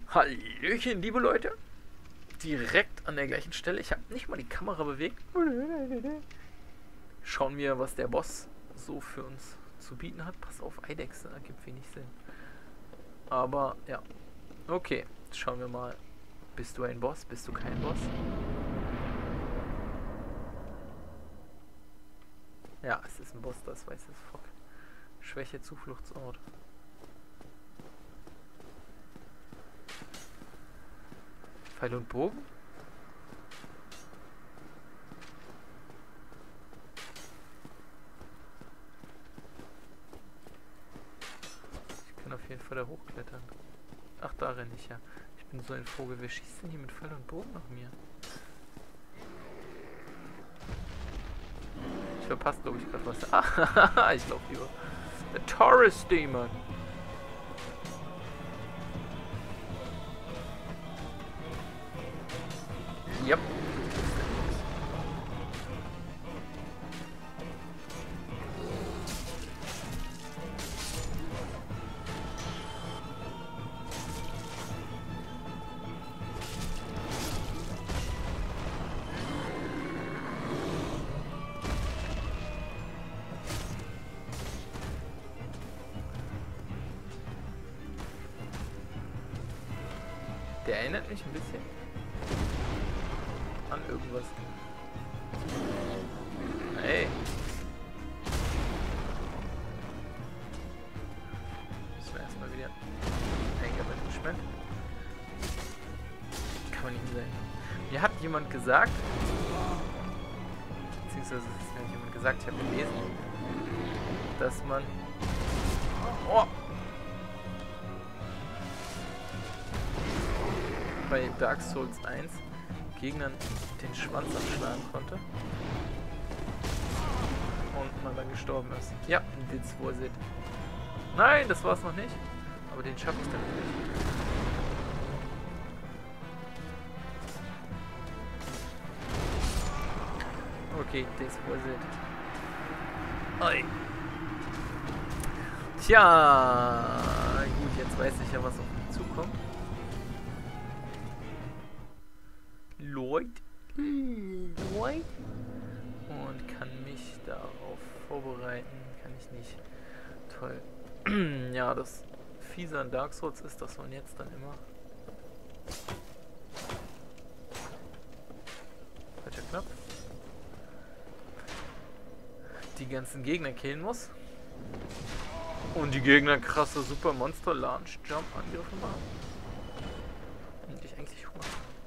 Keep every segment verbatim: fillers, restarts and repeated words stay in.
Hallöchen, liebe Leute. Direkt an der gleichen Stelle. Ich habe nicht mal die Kamera bewegt. Schauen wir, was der Boss so für uns zu bieten hat. Pass auf, Eidechse, ergibt wenig Sinn. Aber, ja. Okay, schauen wir mal. Bist du ein Boss? Bist du kein Boss? Ja, es ist ein Boss, das weiß es. Fuck. Schwäche, Zufluchtsort. Pfeil und Bogen? Ich kann auf jeden Fall da hochklettern. Ach, da renne ich ja. Ich bin so ein Vogel. Wer schießt denn hier mit Pfeil und Bogen nach mir? Ich verpasse, glaube ich, gerade was. Ah, ich laufe über. Der Taurus Demon. Yep. Der erinnert mich ein bisschen an irgendwas. Hey. Müssen wir erstmal wieder Engelmanagement. Kann man nicht sein. Mir hat jemand gesagt, beziehungsweise es hat jemand gesagt, ich habe gelesen, dass man oh, bei Dark Souls eins Gegnern den Schwanz abschlagen konnte und man dann gestorben ist. Ja, das was it. Nein, das war es noch nicht. Aber den schaffe ich dann nicht. Okay, das was it. Oi. Tja, gut, jetzt weiß ich ja, was auf mich zukommt. Lloyd. Lloyd. Und kann mich darauf vorbereiten. Kann ich nicht. Toll. Ja, das Fiese an Dark Souls ist, dass man jetzt dann immer... Falscher Knopf. Die ganzen Gegner killen muss. Und die Gegner krasse Super Monster Launch Jump Angriffe machen. Und ich eigentlich Hunger.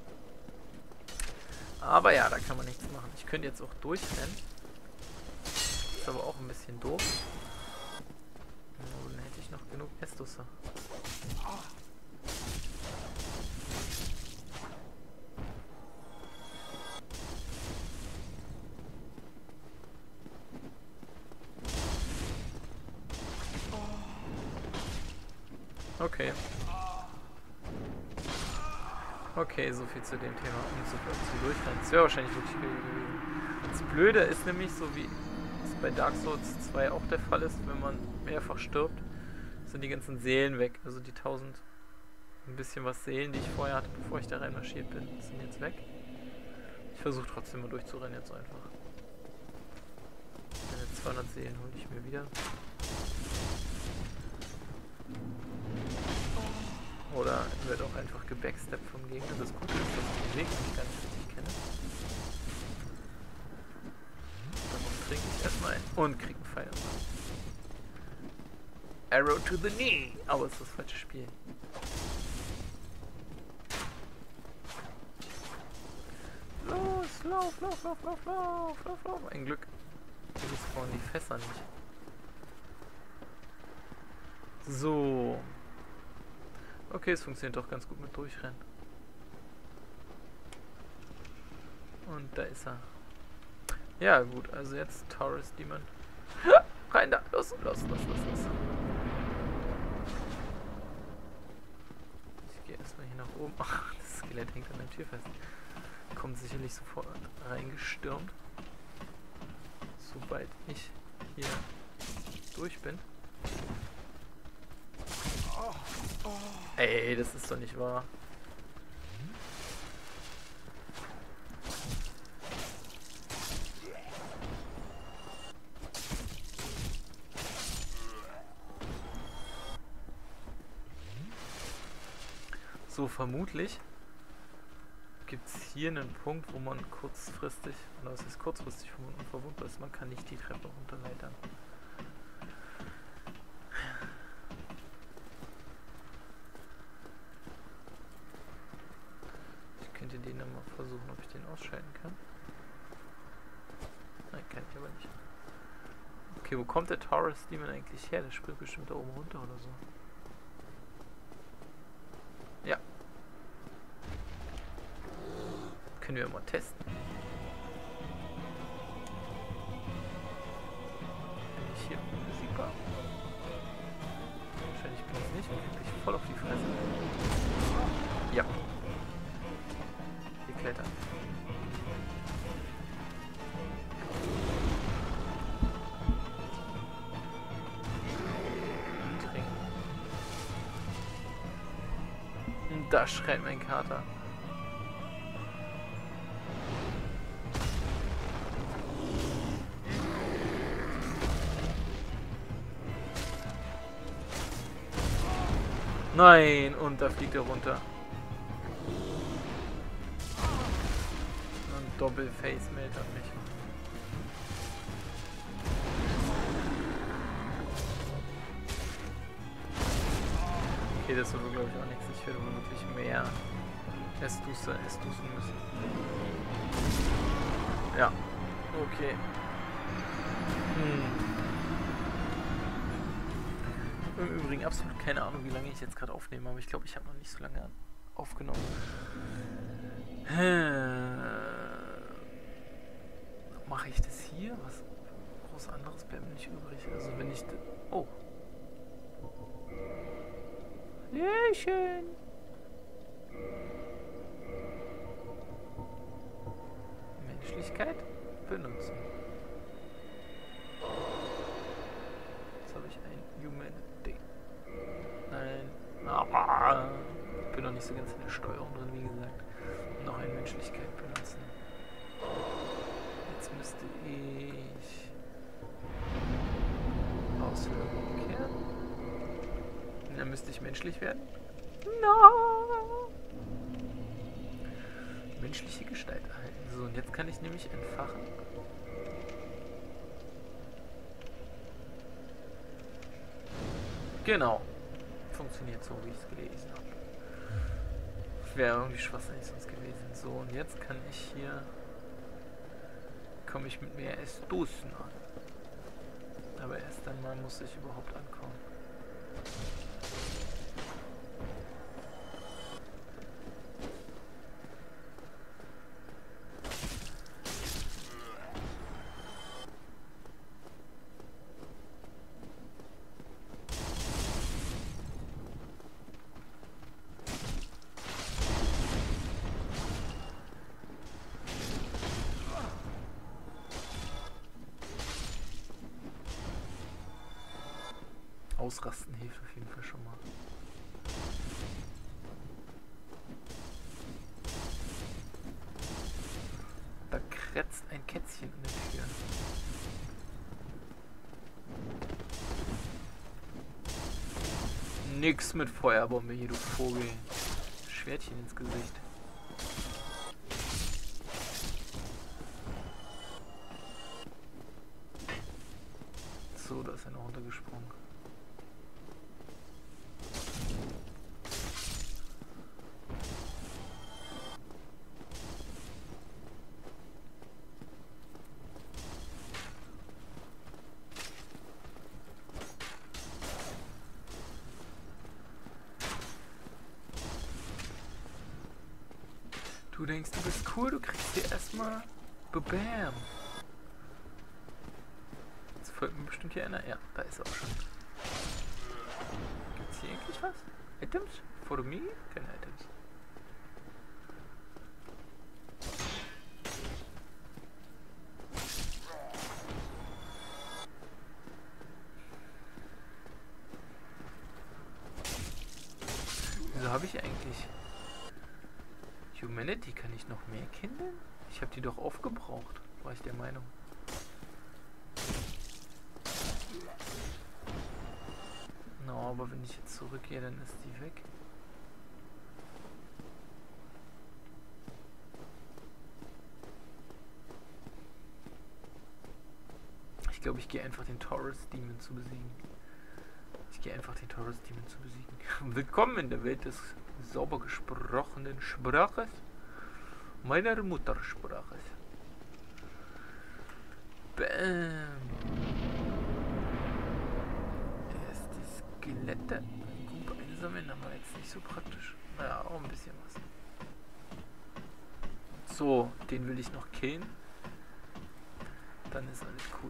Aber ja, da kann man nichts machen. Ich könnte jetzt auch durchrennen. Ist aber auch ein bisschen doof. Oh, dann hätte ich noch genug Estusse. Okay. Okay, so viel zu dem Thema. Um zu, zu durchrennen. Das wäre wahrscheinlich wirklich gewesen. Das Blöde ist nämlich, so wie es bei Dark Souls zwei auch der Fall ist, wenn man mehrfach stirbt, sind die ganzen Seelen weg. Also die tausend, ein bisschen was Seelen, die ich vorher hatte, bevor ich da reinmarschiert bin, sind jetzt weg. Ich versuche trotzdem mal durchzurennen jetzt einfach. Meine zweihundert Seelen hole ich mir wieder. Oder wird auch einfach gebacksteppt vom Gegner. Das Gute ist, dass ich den Weg nicht ganz richtig kenne. Dann trinke ich erstmal ein und kriege einen Pfeil. Arrow to the knee! Aber es ist das falsche Spiel. Los, lauf, lauf, lauf, lauf, lauf, lauf, lauf. Ein Glück. Hier spawnen die Fässer nicht. So. Okay, es funktioniert doch ganz gut mit Durchrennen. Und da ist er. Ja gut, also jetzt Taurus Demon. Rein da, los, los, los, los, los. Ich gehe erstmal hier nach oben. Ach, das Skelett hängt an der Tür fest. Kommt sicherlich sofort reingestürmt. Sobald ich hier durch bin. Ey, das ist doch nicht wahr. So, vermutlich gibt es hier einen Punkt, wo man kurzfristig, oder was ist kurzfristig unverwundbar ist, man kann nicht die Treppe runterleitern. Ich könnte den dann mal versuchen, ob ich den ausschalten kann. Nein, kann ich aber nicht. Okay, wo kommt der Taurus Demon eigentlich her? Der springt bestimmt da oben runter oder so. Ja. Können wir mal testen. Bin ich hier unbesiegbar? Wahrscheinlich bin ich es nicht und krieg dich voll auf die Fresse. Ja. Wir klettern. Trinken. Und da schreit mein Kater. Nein, und da fliegt er runter. Und Doppelface meldet mich. Okay, das wird glaube ich auch nichts. Ich werde wohl wirklich mehr Estusen müssen. Ja, okay. Hm. Im Übrigen absolut keine Ahnung, wie lange ich jetzt gerade aufnehme, aber ich glaube, ich habe noch nicht so lange aufgenommen. Mache ich das hier? Was groß anderes bleibt mir nicht übrig. Also wenn ich... Oh. Sehr schön. Menschlichkeit benutzen. Jetzt habe ich ein Humanity. Nein. Ah, ich bin noch nicht so ganz in der Steuerung drin, wie gesagt. Noch eine Menschlichkeit benutzen. Jetzt müsste ich Auslösung kehren. Dann müsste ich menschlich werden. No! Menschliche Gestalt erhalten. So, und jetzt kann ich nämlich entfachen. Genau. Funktioniert so, wie ich es gelesen habe. Wäre irgendwie schwachsinnig sonst gewesen. So, und jetzt kann ich hier... komme ich mit mehr Estusen an. Aber erst einmal muss ich überhaupt ankommen. Ausrasten hilft auf jeden Fall schon mal. Da kratzt ein Kätzchen an der Tür. Nix mit Feuerbombe hier, du Vogel. Schwertchen ins Gesicht. So, da ist einer runtergesprungen. Du denkst, du bist cool, du kriegst hier erstmal Bam. Jetzt folgt mir bestimmt hier einer. Ja, da ist er auch schon. Gibt's hier eigentlich was? Items? Follow me? Keine Items. Wieso habe ich eigentlich... Humanity, kann ich noch mehr kindeln? Ich habe die doch aufgebraucht, war ich der Meinung. No, aber wenn ich jetzt zurückgehe, dann ist die weg. Ich glaube, ich gehe einfach den Taurus Demon zu besiegen. Ich gehe einfach den Taurus Demon zu besiegen. Willkommen in der Welt des sauber gesprochenen Spraches meiner Muttersprache. Bam. Erst die Skelette gut einsammeln, aber jetzt nicht so praktisch. Naja, auch ein bisschen was. So, den will ich noch killen. Dann ist alles cool.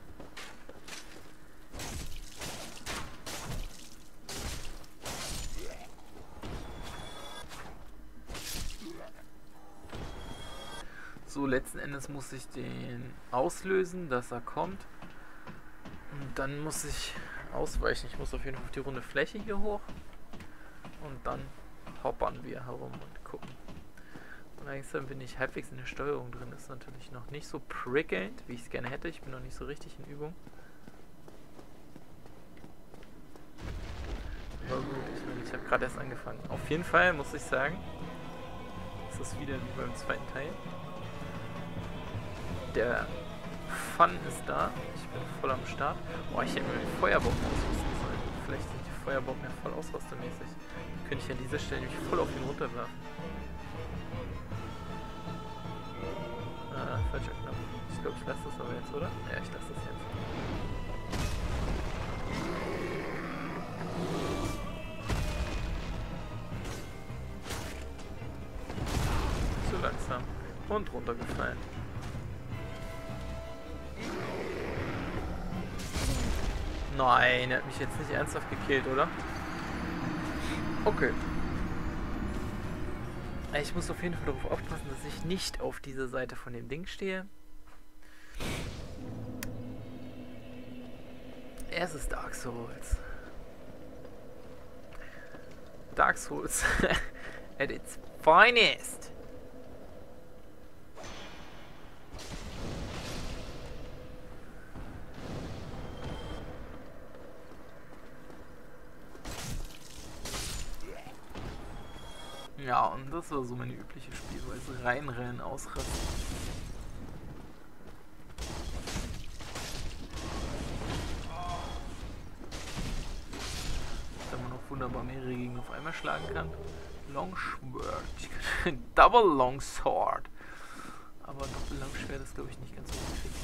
So, letzten Endes muss ich den auslösen, dass er kommt. Und dann muss ich ausweichen. Ich muss auf jeden Fall auf die runde Fläche hier hoch. Und dann hoppern wir herum und gucken. Und langsam bin ich halbwegs in der Steuerung drin. Ist natürlich noch nicht so prickelnd, wie ich es gerne hätte. Ich bin noch nicht so richtig in Übung. Aber gut, ich, meine, ich habe gerade erst angefangen. Auf jeden Fall muss ich sagen, ist das wieder wie beim zweiten Teil. Der Fun ist da. Ich bin voll am Start. Boah, ich hätte mir den Feuerbomben ausrüsten sollen. Vielleicht sind die Feuerbomben ja voll ausrüstermäßig. Dann könnte ich an dieser Stelle nämlich voll auf ihn runterwerfen. Ah, falscher Knopf. Ich glaube, ich lasse das aber jetzt, oder? Ja, ich lasse das jetzt. Zu langsam. Und runtergefallen. Nein, er hat mich jetzt nicht ernsthaft gekillt, oder? Okay. Ich muss auf jeden Fall darauf aufpassen, dass ich nicht auf dieser Seite von dem Ding stehe. Es ist Dark Souls. Dark Souls at its finest. Ja, und das war so meine übliche Spielweise. Reinrennen, ausrasten. Wenn man auch wunderbar mehrere Gegner auf einmal schlagen kann. Longsword. Double Longsword. Aber Doppel Langschwert ist, glaube ich, nicht ganz so effektiv.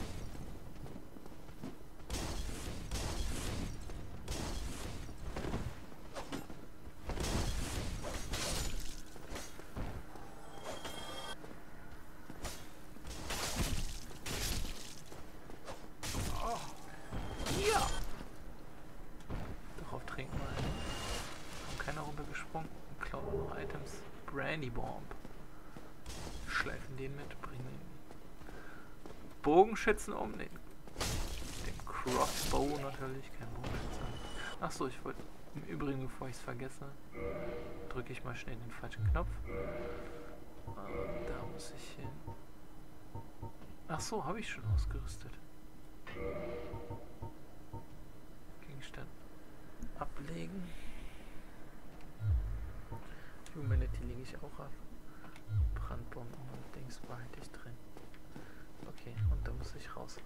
Brandy Bomb. Schleifen den mit, bringen Bogenschützen um, den, den Crossbow natürlich, kein Bogenschütze. Achso, ich wollte im Übrigen, bevor ich es vergesse, drücke ich mal schnell den falschen Knopf. Und da muss ich hin. Achso, habe ich schon ausgerüstet. Gegenstand ablegen. Humanity lege ich auch ab. Brandbomben und Dings behalte ich drin. Okay, und da muss ich raus.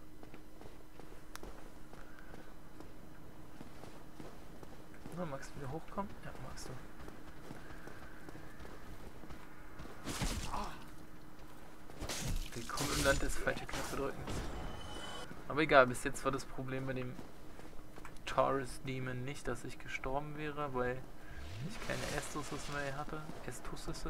So, magst du wieder hochkommen? Ja, magst du. Willkommen im Land des falschen Knöpfe drückens. Aber egal, bis jetzt war das Problem bei dem Taurus Demon nicht, dass ich gestorben wäre, weil ich keine Estussus mehr hatte. Estussus.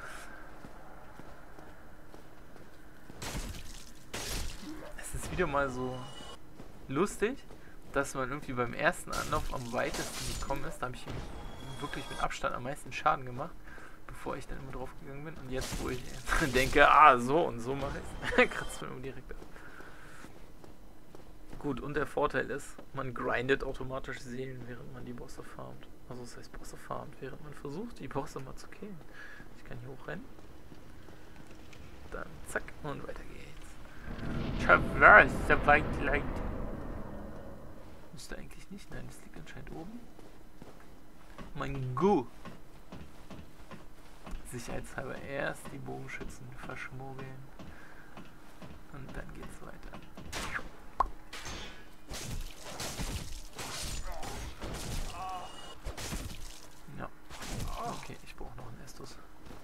Es ist wieder mal so lustig, dass man irgendwie beim ersten Anlauf am weitesten gekommen ist. Da habe ich ihm wirklich mit Abstand am meisten Schaden gemacht, bevor ich dann immer drauf gegangen bin. Und jetzt, wo ich denke, ah, so und so mache ich es, kratzt man immer direkt ab. Gut, und der Vorteil ist, man grindet automatisch Seelen, während man die Bosse farmt. Also das heißt Bosse farmt, während man versucht, die Bosse mal zu killen. Ich kann hier hochrennen. Dann zack und weiter geht's. Traverse White Light. Müsste eigentlich nicht, nein, das liegt anscheinend oben. Mein Gu. Sicherheitshalber erst die Bogenschützen verschmuggeln. Und dann geht's weiter. Ja. Okay, ich brauche noch einen Estus.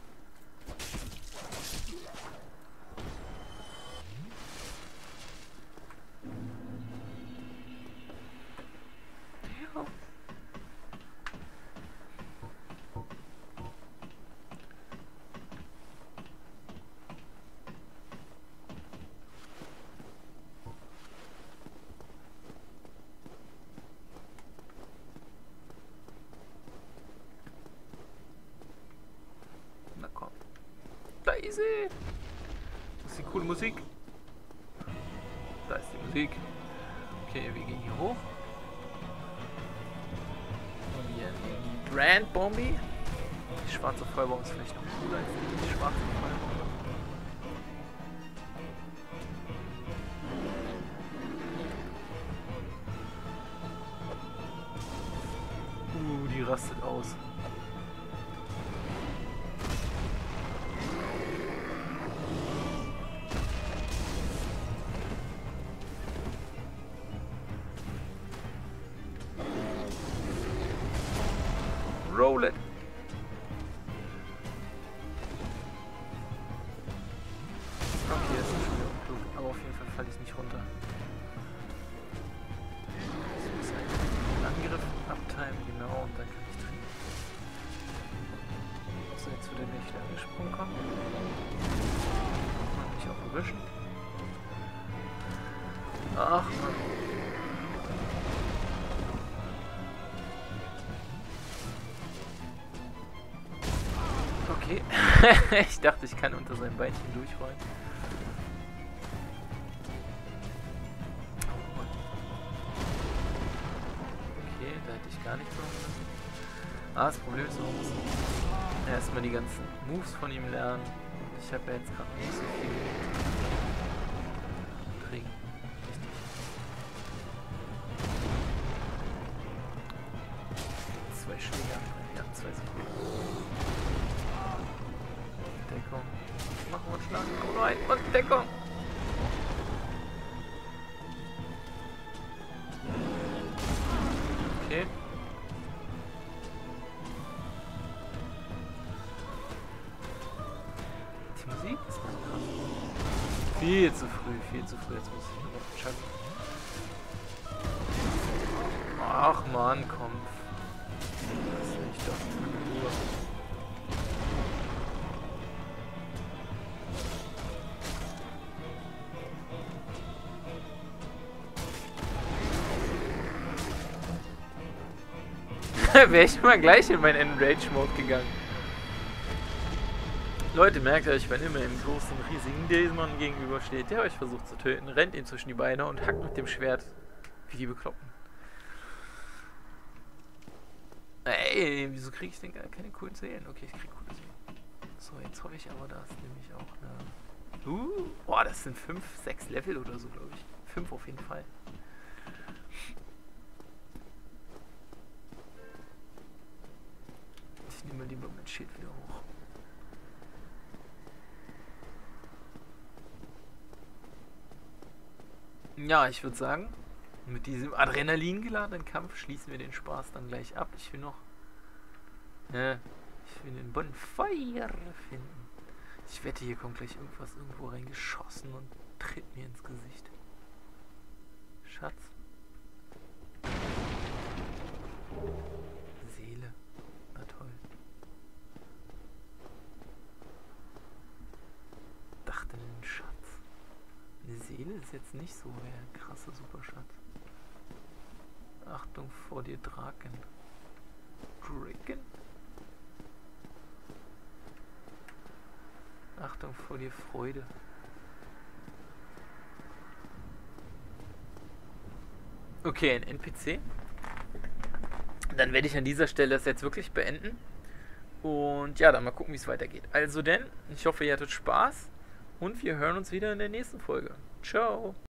Ja. Na komm. Da ist sie! Das ist die coole Musik. Da ist die Musik. Okay, wir gehen hier hoch. Und wir nehmen die Brand Bombi. Die schwarze Feuerbombe ist vielleicht noch cooler als die schwarze Feuerbombe. Uh, die rastet aus. Roll it! Okay, das ist schon wieder unklug, aber auf jeden Fall falle ich nicht runter. Ich muss einen Angriff abtimen, genau, und dann kann ich trinken. So, jetzt wird der nächste angesprungen kommen. Kann mich auch erwischen. Ach Mann. Okay. Ich dachte, ich kann unter seinem Beinchen durchrollen. Okay, da hätte ich gar nichts machen müssen. Ah, das Problem ist, man muss erstmal die ganzen Moves von ihm lernen. Ich habe ja jetzt gerade nicht so viel trinken. Richtig. Zwei Schläge. Ja, zwei Sekunden. Deckung. Machen wir einen Schlag. Komm rein. Und Deckung. Okay. Die Musik ist ganz krass. Viel zu früh, viel zu früh. Jetzt muss ich nur noch chuggen. Ach man, komm. Das will ich doch in Ruhe. Wäre ich mal gleich in meinen Enrage-Mode gegangen. Leute, merkt euch, wenn immer im großen, riesigen Dämon gegenübersteht, der euch versucht zu töten, rennt ihm zwischen die Beine und hackt mit dem Schwert wie die Bekloppten. Ey, wieso kriege ich denn gar keine coolen Seelen? Okay, ich krieg coole Seelen. So, jetzt hoffe ich aber, da ist nämlich auch eine... Uh, boah, das sind fünf, sechs Level oder so, glaube ich. fünf auf jeden Fall. Ich nehme lieber mein Schild wieder hoch. Ja, ich würde sagen, mit diesem Adrenalin geladenen Kampf schließen wir den Spaß dann gleich ab. Ich will noch... Äh, ich will den Bonfire finden. Ich wette, hier kommt gleich irgendwas irgendwo reingeschossen und tritt mir ins Gesicht. Schatz. Seele. Na toll. Dachte einen Schatz. Eine Seele ist jetzt nicht so der krasse Superschatz. Achtung vor dir, Draken. Draken? Achtung vor dir, Freude. Okay, ein N P C. Dann werde ich an dieser Stelle das jetzt wirklich beenden. Und ja, dann mal gucken, wie es weitergeht. Also denn, ich hoffe, ihr hattet Spaß. Und wir hören uns wieder in der nächsten Folge. Ciao.